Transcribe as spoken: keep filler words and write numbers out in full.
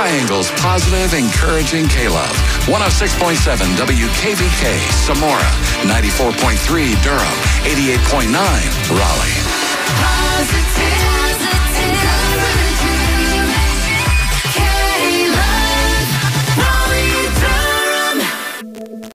Triangle's positive, encouraging K-Love. one oh six point seven W K V K, Samora. ninety-four point three, Durham. eighty-eight point nine, Raleigh. Positive.